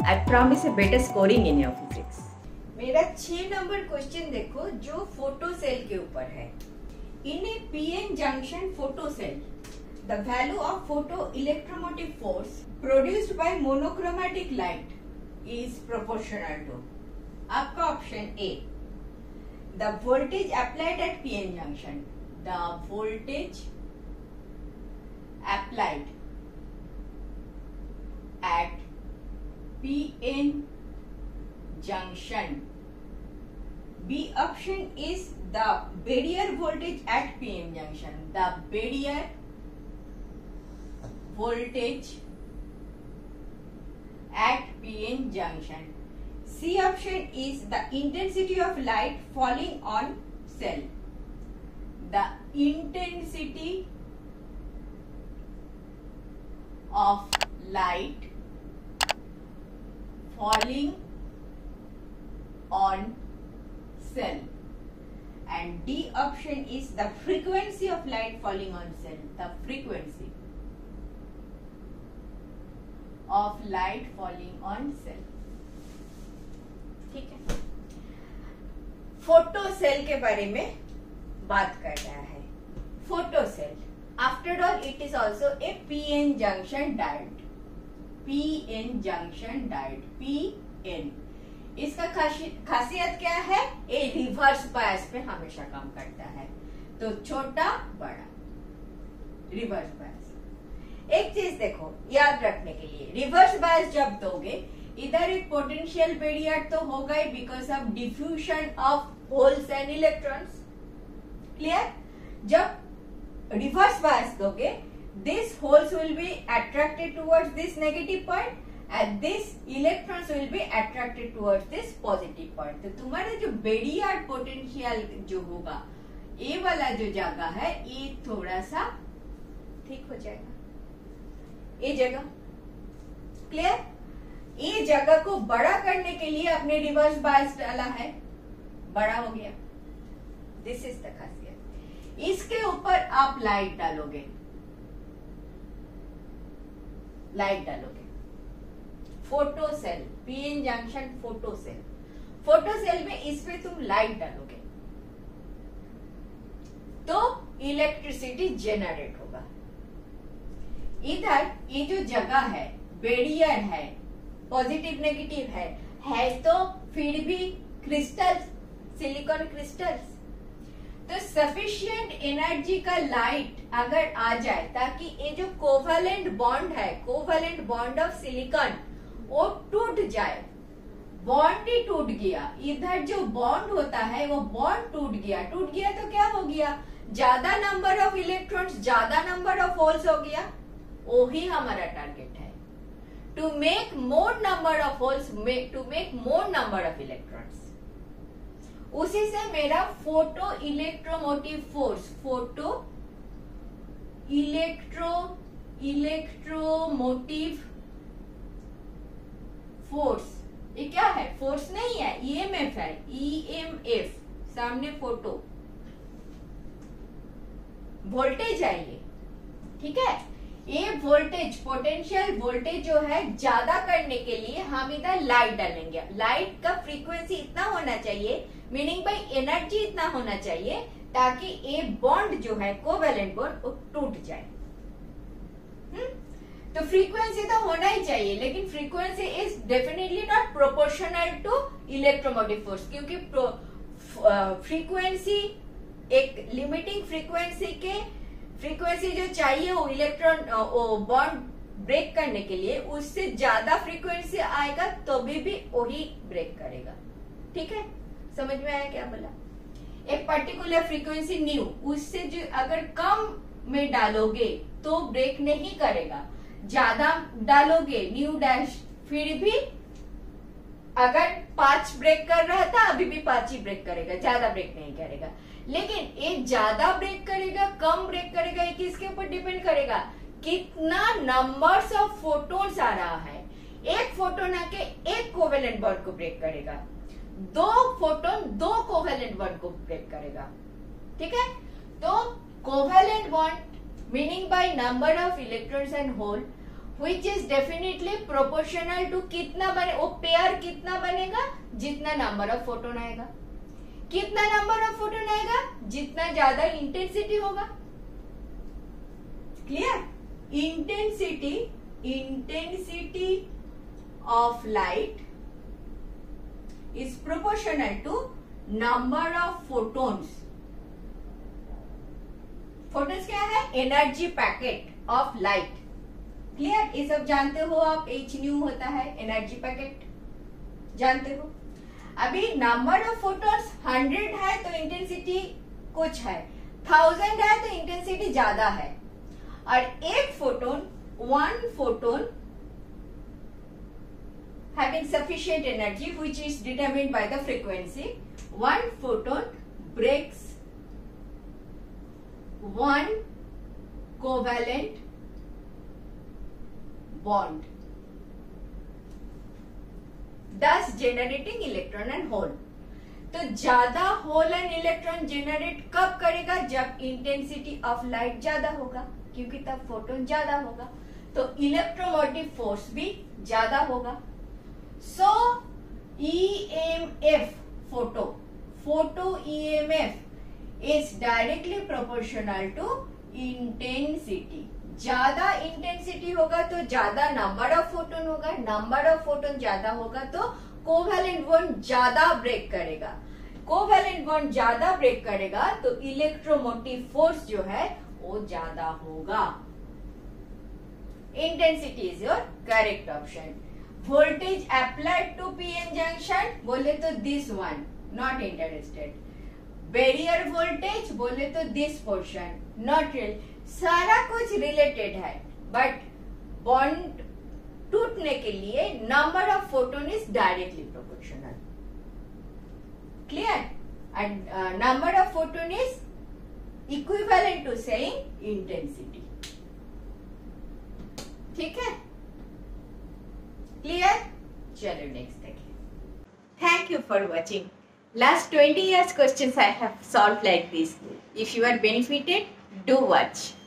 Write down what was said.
I promise a better scoring in your physics. मेरा 6 number question देखो जो photo cell के ऊपर है. In a PN junction photo cell the value of photo electromotive force produced by monochromatic light is proportional to. आपका option A, the voltage applied at PN junction. The voltage applied at PN junction. B option is the barrier voltage at PN junction. The barrier voltage at PN junction. C option is the intensity of light falling on cell. The intensity of light falling on cell. And D option is the frequency of light falling on cell. The frequency of light falling on cell. ठीक है. Photo cell के बारे में बात कर रहा है. Photo cell, after all it is also a PN junction diode. PN junction diode, PN. इसका खासियत क्या है? ए रिवर्स बायस पे हमेशा काम करता है. तो छोटा बड़ा रिवर्स बायस. एक चीज देखो याद रखने के लिए, रिवर्स बायस जब दोगे इधर एक पोटेंशियल बैरियर तो होगा ही because of diffusion of holes and electrons. Clear? जब रिवर्स बायस दोगे, these holes will be attracted towards this negative point and these electrons will be attracted towards this positive point. तो तुम्हारा जो barrier potential जो होगा, ये वाला जो जगह है ये थोड़ा सा ठीक हो जाएगा. ये जगह क्लियर? ये जगह को बड़ा करने के लिए अपने रिवर्स बायस डाला है, बड़ा हो गया. दिस इज द खासियत. इसके ऊपर आप लाइट डालोगे, लाइट डालोगे. Photo cell, PN junction photo cell. Photo cell में इस पे तुम लाइट डालोगे तो इलेक्ट्रिसिटी जनरेट होगा. इधर ये जो जगह है, बैरियर है, पॉजिटिव नेगेटिव है तो फिर भी क्रिस्टल्स, सिलिकॉन क्रिस्टल्स. तो सफिशिएंट एनर्जी का लाइट अगर आ जाए ताकि ये जो कोवेलेंट बॉन्ड है, कोवेलेंट बॉन्ड ऑफ सिलिकॉन, वो टूट जाए. बॉन्ड ही टूट गया, इधर जो बॉन्ड होता है वो बॉन्ड टूट गया. टूट गया तो क्या हो गया? ज्यादा नंबर ऑफ इलेक्ट्रॉन्स, ज्यादा नंबर ऑफ होल्स हो गया. वो ही हमारा टारगेट है, to make more number of holes, to make more number of electrons. उसी से मेरा photo electromotive force, photo electromotive force, ये क्या है? फोर्स नहीं है, ईएमएफ है. ईएमएफ सामने फोटो, वोल्टेज है ये. ठीक है? ये वोल्टेज, पोटेंशियल वोल्टेज जो है ज्यादा करने के लिए हम इधर लाइट डालेंगे. लाइट का फ्रीक्वेंसी इतना होना चाहिए, मीनिंग बाय एनर्जी इतना होना चाहिए ताकि ये बॉन्ड जो है कोवेलेंट बॉन्ड वो टूट जाए. तो फ्रीक्वेंसी तो होना ही चाहिए, लेकिन frequency is definitely not proportional to electromotive force, क्योंकि फ्रीक्वेंसी एक लिमिटिंग फ्रीक्वेंसी के फ्रीक्वेंसी जो चाहिए वो इलेक्ट्रॉन वो बॉन्ड ब्रेक करने के लिए, उससे ज्यादा फ्रीक्वेंसी आएगा तो भी वही ब्रेक करेगा. ठीक है? समझ में आया क्या बोला? एक पर्टिकुलर फ्रीक्वेंसी न्यू, उससे जो अगर कम में डालोगे तो ब्रेक नहीं करेगा. ज्यादा डालोगे न्यू डैश, फिर भी अगर 5 ब्रेक कर रहा था अभी भी 5 ही ब्रेक करेगा, ज्यादा ब्रेक नहीं करेगा. लेकिन एक ज्यादा ब्रेक करेगा, कम ब्रेक करेगा, ये किसके ऊपर डिपेंड करेगा? कितना नंबर्स ऑफ फोटोन्स आ रहा है. एक फोटोन आके एक कोवेलेंट बॉन्ड को ब्रेक करेगा, 2 फोटोन 2 कोवेलेंट बॉन्ड को ब्रेक करेगा. ठीक है? तो covalent bond meaning by number of electrons and hole, which is definitely proportional to कितना बने, वो पेयर कितना बनेगा, जितना नंबर ऑफ फोटोन आएगा। कितना नंबर ऑफ फोटोन आएगा, जितना ज्यादा इंटेंसिटी होगा। Clear? Intensity of light is proportional to number of photons. photons क्या है? Energy packet of light. Clear? ये सब जानते हो आप, h न्यू होता है एनर्जी पैकेट, जानते हो। अभी नंबर ऑफ फोटोन्स 100 है तो इंटेंसिटी कुछ है, 1000 है तो इंटेंसिटी ज्यादा है। और एक photon, 1 photon having sufficient energy which is determined by the frequency, 1 photon breaks 1 covalent bond, thus generating electron and hole. तो ज्यादा होल एंड इलेक्ट्रॉन जेनरेट कब करेगा? जब इंटेंसिटी ऑफ लाइट ज्यादा होगा, क्योंकि तब फोटोन ज्यादा होगा, तो इलेक्ट्रोमोटिव फोर्स भी ज्यादा होगा। So EMF, photo EMF is directly proportional to intensity. ज्यादा इंटेंसिटी होगा तो ज्यादा नंबर ऑफ फोटोन होगा, नंबर ऑफ फोटोन ज्यादा होगा तो कोवैलेंट बॉन्ड ज्यादा ब्रेक करेगा, कोवैलेंट बॉन्ड ज्यादा ब्रेक करेगा तो इलेक्ट्रोमोटिव फोर्स जो है वो ज्यादा होगा। Intensity is your correct option. Voltage applied to PN junction बोले तो this one, not interested. Barrier voltage बोले तो दिस पोर्शन, नॉट रियल। सारा कुछ रिलेटेड है, बट बॉन्ड टूटने के लिए number of photon is directly proportional. Clear? And number of photon is equivalent to saying intensity. ठीक है? Clear? चलो next देखिए। Thank you for watching. Last 20 years questions I have solved like this. If you are benefited, do watch.